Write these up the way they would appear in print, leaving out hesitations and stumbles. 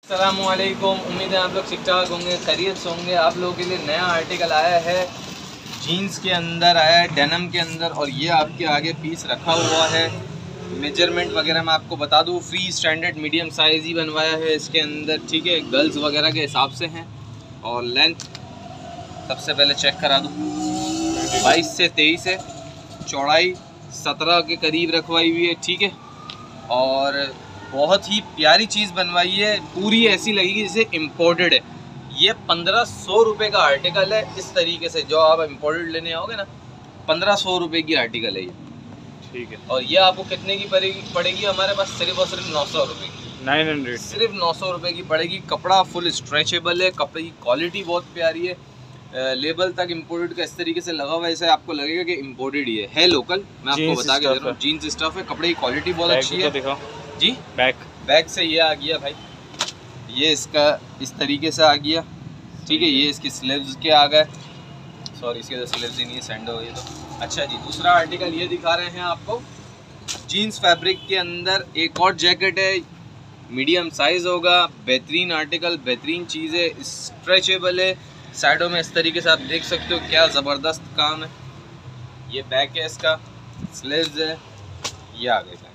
अस्सलामुअलैकुम, उम्मीद है आप लोग ठीक ठाक होंगे, खैरियत से होंगे। आप लोगों के लिए नया आर्टिकल आया है, जीन्स के अंदर आया है, डेनिम के अंदर, और ये आपके आगे पीस रखा हुआ है। मेजरमेंट वगैरह मैं आपको बता दूँ, फ्री स्टैंडर्ड मीडियम साइज़ ही बनवाया है इसके अंदर, ठीक है। गर्ल्स वगैरह के हिसाब से हैं। और लेंथ सबसे पहले चेक करा दूँ, 22 से 23 है, चौड़ाई 17 के करीब रखवाई हुई है, ठीक है। और बहुत ही प्यारी चीज़ बनवाई है, पूरी ऐसी लगेगी जैसे इम्पोर्टेड है। ये 1500 रुपये का आर्टिकल है। इस तरीके से जो आप इम्पोर्टेड लेने आओगे ना, 1500 रुपये की आर्टिकल है ये, ठीक है। और ये आपको कितने की पड़ेगी हमारे पास? सिर्फ और सिर्फ 900 रुपये की, 900, सिर्फ 900 रुपये की पड़ेगी। कपड़ा फुल स्ट्रेचेबल है, कपड़े की क्वालिटी बहुत प्यारी है। लेबल तक इम्पोर्टेड का इस तरीके से लगा हुआ है, ऐसे आपको लगेगा कि इम्पोर्टेड ही है लोकल। मैं आपको बता के दे रहा हूँ, जीन्स स्टफ है, कपड़े की क्वालिटी बहुत अच्छी है जी। बैक से ये आ गया भाई, ये इसका इस तरीके से आ गया, ठीक है। ये इसकी स्लीव्स के आ गए, सॉरी इसके तो स्लीव्स ही नहीं है, सेंड हो गई तो। अच्छा जी, दूसरा आर्टिकल ये दिखा रहे हैं आपको, जीन्स फैब्रिक के अंदर एक और जैकेट है, मीडियम साइज़ होगा। बेहतरीन आर्टिकल, बेहतरीन चीज़ है, स्ट्रेचेबल है। साइडों में इस तरीके से आप देख सकते हो, क्या ज़बरदस्त काम है। ये बैक है इसका, स्लीव्स है, ये आ गए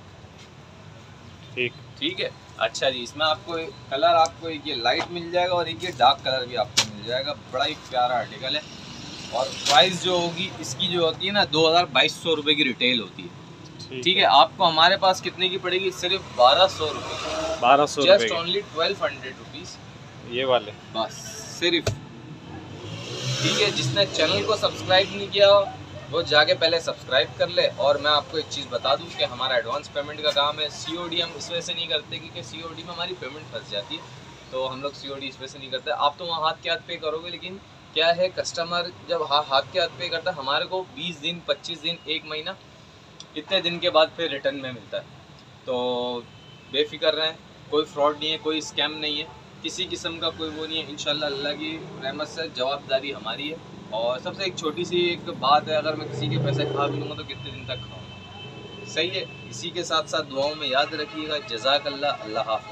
बैक, ठीक है। अच्छा जी, इसमें आपको कलर आपको एक ये लाइट मिल जाएगा और एक ये डार्क कलर भी आपको मिल जाएगा। बड़ा ही प्यारा आर्टिकल है। और प्राइस जो होगी इसकी जो होती है ना, 2200 रुपये की रिटेल होती है, ठीक है। आपको हमारे पास कितने की पड़ेगी? सिर्फ 1200 रुपये, 1200, जस्ट ओनली 1200 रुपीज़ ये वाले, बस सिर्फ, ठीक है। जिसने चैनल को सब्सक्राइब नहीं किया वो जाके पहले सब्सक्राइब कर ले। और मैं आपको एक चीज़ बता दूं कि हमारा एडवांस पेमेंट का काम है। सीओडी हम इस वजह से नहीं करते क्योंकि सीओडी में हमारी पेमेंट फंस जाती है, तो हम लोग सीओडी इस वजह से नहीं करते। आप तो वहाँ हाथ के हाथ पे करोगे, लेकिन क्या है, कस्टमर जब हाथ के हाथ पे करता है, हमारे को 20 दिन, 25 दिन, 1 महीना, इतने दिन के बाद फिर रिटर्न में मिलता है। तो बेफिक्र रहें, कोई फ्रॉड नहीं है, कोई स्कैम नहीं है, किसी किस्म का कोई वो नहीं है। इंशाल्लाह अल्लाह की रहमत से जवाबदारी हमारी है। और सबसे एक छोटी सी एक बात है, अगर मैं किसी के पैसे खा भी लूँगा तो कितने दिन तक खाऊंगा, सही है। इसी के साथ साथ दुआओं में याद रखिएगा। जज़ाकल्लाह, अल्लाह हाफ़िज़।